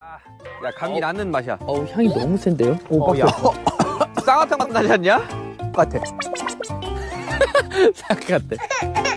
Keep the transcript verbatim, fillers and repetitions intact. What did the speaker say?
야, 감기 어. 나는 맛이야. 어우, 향이 너무 센데요? 오, 어, 야. 쌍화탕 맛 나지 않냐? 같아. 싹 같아.